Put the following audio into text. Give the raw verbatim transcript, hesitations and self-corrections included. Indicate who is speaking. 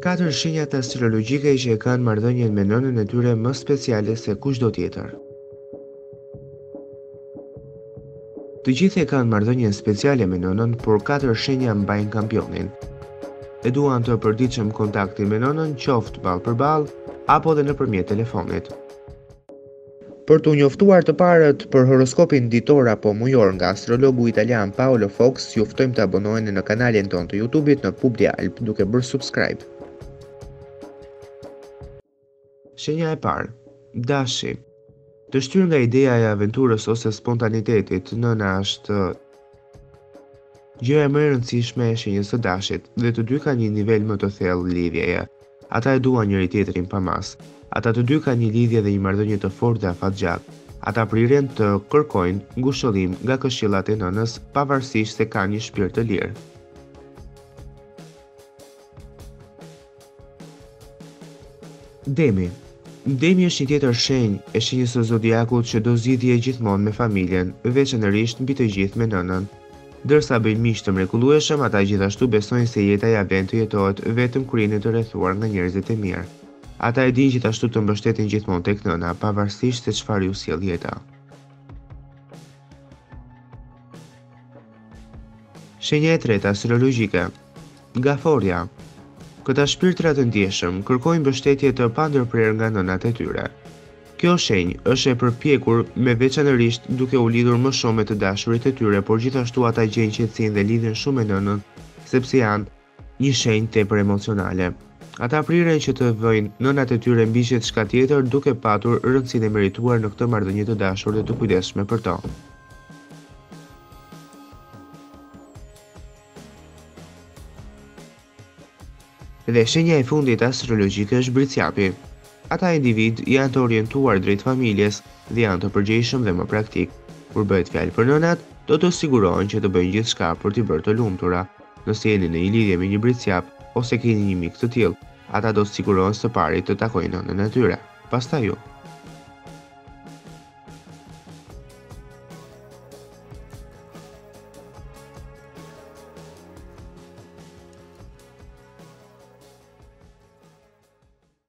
Speaker 1: katër shenjat astrologjike që e kanë marrëdhënien me nënën e tyre më speciale se kushdo tjetër. Të gjithë e kanë marrëdhënien speciale me nënën, por katër shenja mbajnë kampionin. E duan të përditshëm kontaktin me nënën, qoftë ballë për ballë apo edhe nëpërmjet telefonit. Për të njoftuar të parët për horoskopin ditor apo mujor nga astrologu italian Paolo Fox, ju ftojmë të abonoheni në kanalin tonë të YouTube-it në Publi Alp duke bërë subscribe. Shenja e parë, dashi. Të shtyr nga ideja e aventurës ose spontanitetit, nëna është gjëja më e rëndësishme e shenjës së dashit, dhe të dy kanë një nivel më të thellë lidhjeje. Ata e duan njëri tjetrin pa mas. Ata të dy kanë një lidhje dhe një marrëdhënie të fortë dhe afatgjat. Ata prirën të kërkojnë ngushëllim nga këshillat e nënës, pavarësisht se kanë një shpirt të lirë. Demi. Demi është një tjetër shenjë e shenjës së zodiakut që do zgjidhje gjithmonë me familjen, veçanërisht mbi të gjithë me nënën. Dërsa bëjnë miq të mrekullueshëm, ata gjithashtu besojnë se jeta ja vlen të jetohet vetëm kur jeni të rrethuar nga njerëzit e mirë. Ata e dinë gjithashtu të mbështeten gjithmonë tek nëna, pavarësisht se çfarë ju sjell jeta. Shenja e tretë astrologjike. Gaforia. Këta shpirtra të ndjeshëm kërkojnë mbështetje të pandërprer nga nënat e tyre. Kjo shenjë është e përpjekur me veçanërisht duke u lidhur më shumë me të dashurit e tyre, por gjithashtu ata gjejnë qetësinë dhe lidhen shumë me nënën, sepse janë një shenjë tepër emocionale. Ata prirën që të vëjnë nënat e tyre mbi gjithçka tjetër, duke patur rëndësinë e merituar në këtë marrëdhënie të dashur dhe të kujdesshme për to. Dhe shenja e fundit astrologjike është Briciapi. Ata individ janë të orientuar drejt familjes dhe janë të përgjegjshëm dhe më praktik. Kur bëhet fjalë për nënat, do të sigurohen që të bëjnë gjithçka për t'i bërë të lumtura. Nëse jeni në një lidhje me një briciap ose keni një mik të tillë, ata do të sigurohen së pari të takojnë nënën e tyre, pastaj ju.